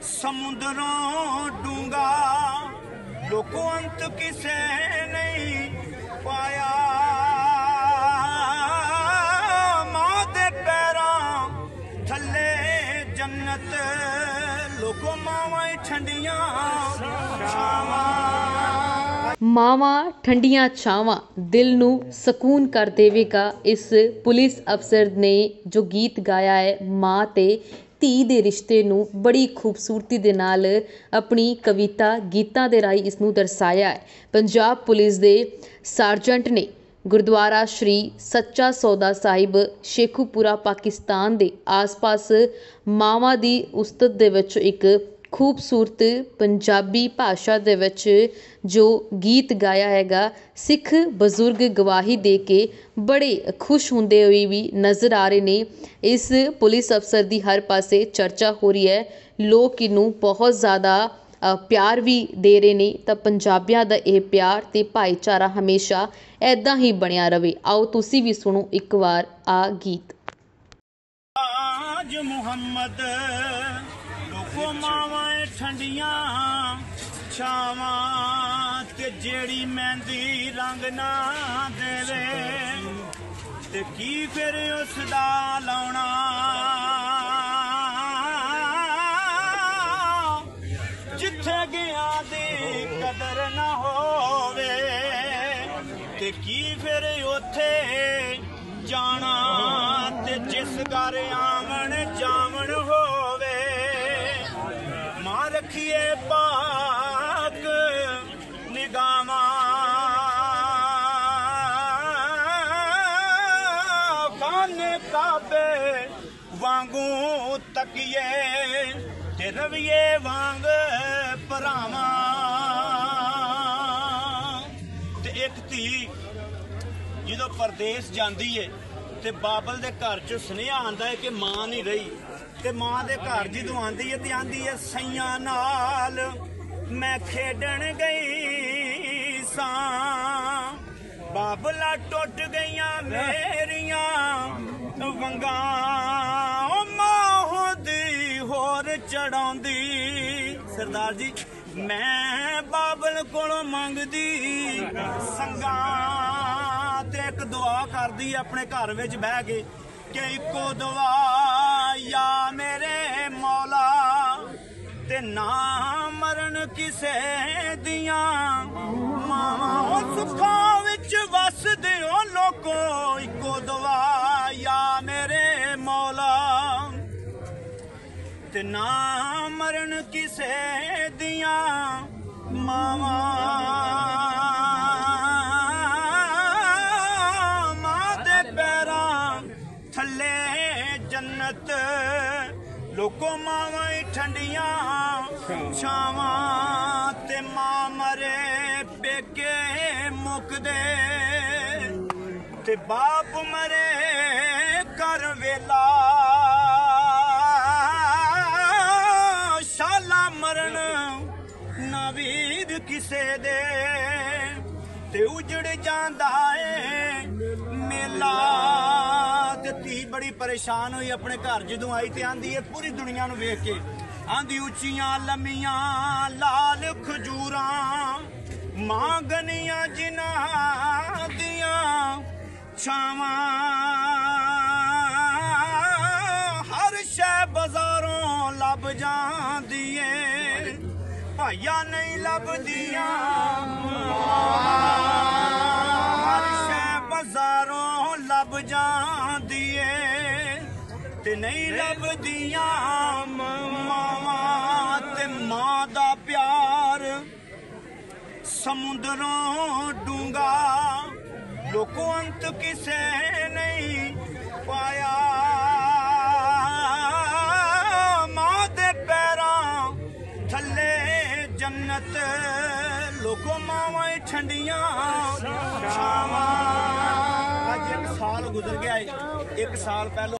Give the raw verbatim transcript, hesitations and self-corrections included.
समुद्रों डूंगा लोको अंत किसे नहीं पाया। मां दे पैरां थले जन्नत लोको मावां ठंडियां छावां। मावां ठंडियां छावां दिल नू सकून कर देवेगा। इस पुलिस अफसर ने जो गीत गाया है मां ते धी दे रिश्ते नू बड़ी खूबसूरती दे नाल अपनी कविता गीतां दे राही इस नू दर्शाया है। पंजाब पुलिस दे सार्जेंट ने गुरुद्वारा श्री सच्चा सौदा साहिब शेखुपुरा पाकिस्तान दे आस पास मावां दी उस्तत दे विच एक खूबसूरत पंजाबी भाषा दे विच जो गीत गाया हैगा। सिख बजुर्ग गवाही दे के बड़े खुश होंदे हुए भी नज़र आ रहे ने। इस पुलिस अफसर की हर पासे चर्चा हो रही है, लोग इनू बहुत ज़्यादा प्यार भी दे रहे ने। तो पंजाबियों का यह प्यार ते भाईचारा हमेशा ऐदा ही बनिया रहे। आओ तुसी भी सुनो एक बार आ गीत। आज मुहम्मद लोको मावां ठंडियां छावां ते जेड़ी मेहंदी रंग ना देवे ते की फिर उसदा लाउणा। जिथे गया दी कदर ना होवे ते की फिर उथे जाना ते जिस घर आवन जावन होवे। मां रखिए पाक निगाहां खाने काबे वांगू तकिए ते रविए वांग भरावां। ते एक धी जो परदेस जाती है ते बाबल दे घर च सुनेहा आंदा है कि मां नहीं रही ते मां दे घर जदों आंदी है ते आंदी है सैयां नाल मैं खेडन गई सां। बाबला टुट गईयां मेरियां वंगां मां होदी होर चढ़ाउंदी। सरदार जी मैं बाबल कोलों मंगदी संगां ते एक दुआ करदी अपने घर विच बह के कि इको दुआ या मेरे मौला ते ना मरन किसे दियां मावां सुखां विच वसदे ओ लोको। इको दुआ या मेरे मौला ते ना मरन किसे दियां मावां। जन्नत लोको मावां ठंडियां छावां ते मां मरे पेके मुकदे ते बाप मरे कर वेला। शाला मरण नवीद किसे दे ते उजड़ जांदा है मेला। धी बड़ी परेशान हुई अपने घर जदों आई ते आंदी है पूरी दुनिया नूं वेख के आंदी उच्चियां लम्मियां लाल खजूरां मां गनियां जिन्हां दियां छावां। हर शै बाजारों लब जांदी है भाइया नहीं लभदियां। हर शै बाजारों लब जांदी ते नहीं लभदियां मावां ते मां दा प्यार समुद्रों डूंगा लोको अंत किसे नहीं पाया। मां दे पैरां थले जन्नत लोको मावां ठंडियां छावां। अज एक साल गुजर गया है, एक साल पहले